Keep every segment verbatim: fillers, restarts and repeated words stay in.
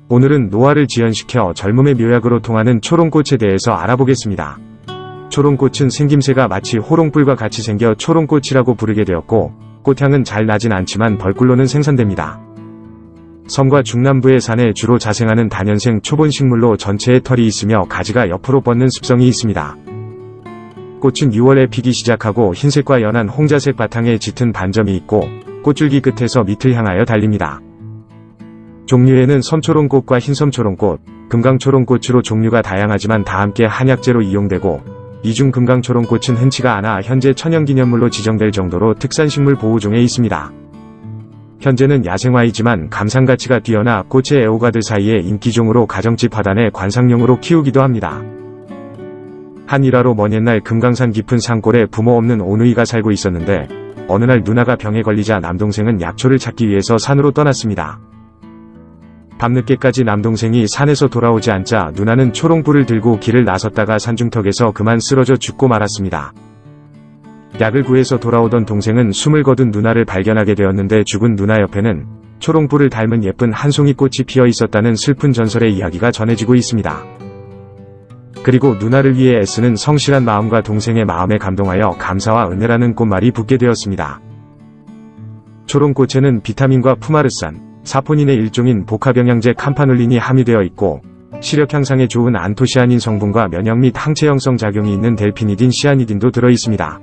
오늘은 노화를 지연시켜 젊음의 묘약으로 통하는 초롱꽃에 대해서 알아보겠습니다. 초롱꽃은 생김새가 마치 호롱불과 같이 생겨 초롱꽃이라고 부르게 되었고, 꽃향은 잘 나진 않지만 벌꿀로는 생산됩니다. 섬과 중남부의 산에 주로 자생하는 다년생 초본식물로 전체에 털이 있으며 가지가 옆으로 뻗는 습성이 있습니다. 꽃은 유월에 피기 시작하고 흰색과 연한 홍자색 바탕에 짙은 반점이 있고 꽃줄기 끝에서 밑을 향하여 달립니다. 종류에는 섬초롱꽃과 흰섬초롱꽃, 금강초롱꽃으로 종류가 다양하지만 다 함께 한약재로 이용되고, 이 중 금강초롱꽃은 흔치가 않아 현재 천연기념물로 지정될 정도로 특산식물 보호종에 있습니다. 현재는 야생화이지만 감상가치가 뛰어나 꽃의 애호가들 사이에 인기종으로 가정집 화단에 관상용으로 키우기도 합니다. 한 일화로 먼 옛날 금강산 깊은 산골에 부모 없는 오누이가 살고 있었는데, 어느 날 누나가 병에 걸리자 남동생은 약초를 찾기 위해서 산으로 떠났습니다. 밤늦게까지 남동생이 산에서 돌아오지 않자 누나는 초롱불을 들고 길을 나섰다가 산중턱에서 그만 쓰러져 죽고 말았습니다. 약을 구해서 돌아오던 동생은 숨을 거둔 누나를 발견하게 되었는데, 죽은 누나 옆에는 초롱불을 닮은 예쁜 한 송이 꽃이 피어 있었다는 슬픈 전설의 이야기가 전해지고 있습니다. 그리고 누나를 위해 애쓰는 성실한 마음과 동생의 마음에 감동하여 감사와 은혜라는 꽃말이 붙게 되었습니다. 초롱꽃에는 비타민과 푸마르산, 사포닌의 일종인 복합영양제 캄파눌린이 함유되어 있고, 시력 향상에 좋은 안토시아닌 성분과 면역 및 항체 형성 작용이 있는 델피니딘 시아니딘도 들어있습니다.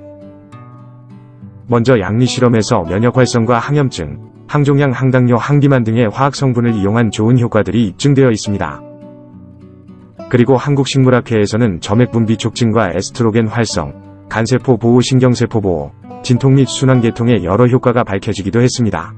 먼저 양리 실험에서 면역 활성과 항염증, 항종양, 항당뇨, 항비만 등의 화학 성분을 이용한 좋은 효과들이 입증되어 있습니다. 그리고 한국식물학회에서는 점액분비 촉진과 에스트로겐 활성, 간세포 보호, 신경세포 보호, 진통 및 순환계통의 여러 효과가 밝혀지기도 했습니다.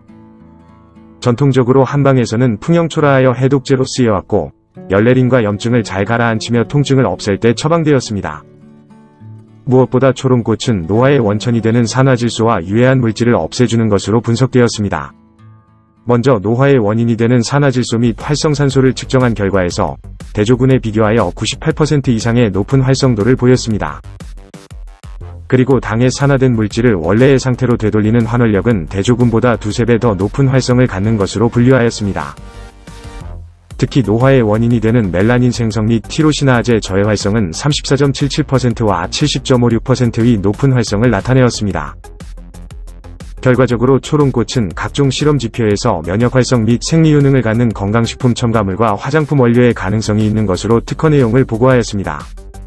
전통적으로 한방에서는 풍영초라하여 해독제로 쓰여왔고, 열내림과 염증을 잘 가라앉히며 통증을 없앨 때 처방되었습니다. 무엇보다 초롱꽃은 노화의 원천이 되는 산화질소와 유해한 물질을 없애주는 것으로 분석되었습니다. 먼저 노화의 원인이 되는 산화질소 및 활성산소를 측정한 결과에서 대조군에 비교하여 구십팔 퍼센트 이상의 높은 활성도를 보였습니다. 그리고 당에 산화된 물질을 원래의 상태로 되돌리는 환원력은 대조군보다 두세 배 더 높은 활성을 갖는 것으로 분류하였습니다. 특히 노화의 원인이 되는 멜라닌 생성 및 티로시나아제 저해 활성은 삼십사 점 칠칠 퍼센트와 칠십 점 오육 퍼센트의 높은 활성을 나타내었습니다. 결과적으로 초롱꽃은 각종 실험 지표에서 면역 활성 및 생리 효능을 갖는 건강식품 첨가물과 화장품 원료의 가능성이 있는 것으로 특허 내용을 보고하였습니다.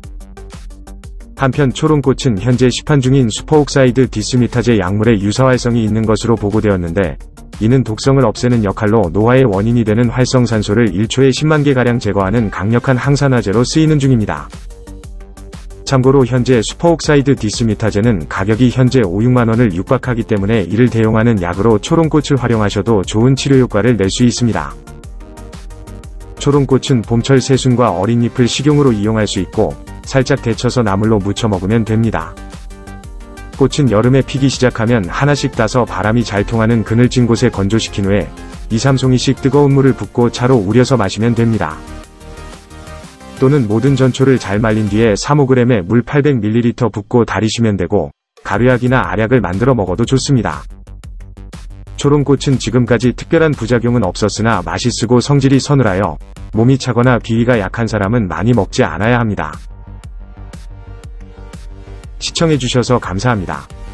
한편 초롱꽃은 현재 시판 중인 슈퍼옥사이드 디스뮤타제 약물의 유사 활성이 있는 것으로 보고되었는데, 이는 독성을 없애는 역할로 노화의 원인이 되는 활성산소를 일 초에 십만 개가량 제거하는 강력한 항산화제로 쓰이는 중입니다. 참고로 현재 슈퍼옥사이드 디스뮤타제는 가격이 현재 오, 육만 원을 육박하기 때문에 이를 대용하는 약으로 초롱꽃을 활용하셔도 좋은 치료 효과를 낼 수 있습니다. 초롱꽃은 봄철 새순과 어린 잎을 식용으로 이용할 수 있고, 살짝 데쳐서 나물로 무쳐 먹으면 됩니다. 꽃은 여름에 피기 시작하면 하나씩 따서 바람이 잘 통하는 그늘진 곳에 건조시킨 후에 이, 삼 송이씩 뜨거운 물을 붓고 차로 우려서 마시면 됩니다. 또는 모든 전초를 잘 말린 뒤에 삼, 오 그램에 물 팔백 밀리리터 붓고 달이시면 되고, 가루약이나 알약을 만들어 먹어도 좋습니다. 초롱꽃은 지금까지 특별한 부작용은 없었으나 맛있고 성질이 서늘하여 몸이 차거나 비위가 약한 사람은 많이 먹지 않아야 합니다. 시청해주셔서 감사합니다.